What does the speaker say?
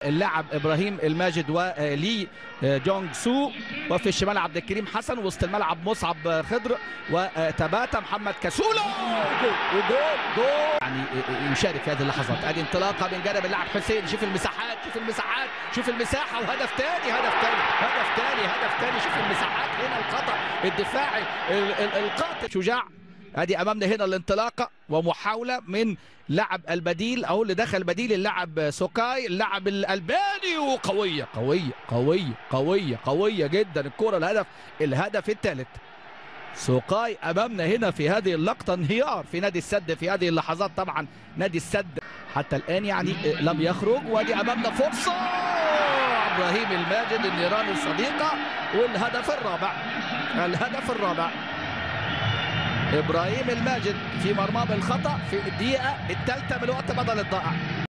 اللاعب ابراهيم الماجد ولي جونج سو، وفي الشمال عبد الكريم حسن، وسط الملعب مصعب خضر وتباتا محمد كسولو، وجول يعني يشارك في هذه اللحظات. ادي انطلاقه من جانب اللاعب حسين، شوف المساحات شوف المساحات شوف المساحه، وهدف ثاني هدف ثاني شوف المساحات هنا، الخطا الدفاعي القاتل شجاع. ادي امامنا هنا الانطلاقه ومحاوله من لاعب البديل او اللي دخل بديل اللاعب سوكاي اللاعب الالباني، وقويه قويه قويه قويه قويه جدا الكره، الهدف الثالث. سوكاي امامنا هنا في هذه اللقطه، انهيار في نادي السد في هذه اللحظات. طبعا نادي السد حتى الان يعني لم يخرج، وادي امامنا فرصه ابراهيم الماجد النيران الصديقه، والهدف الرابع ابراهيم الماجد في مرمى بالخطا في الدقيقه الثالثه من الوقت بدل الضائع.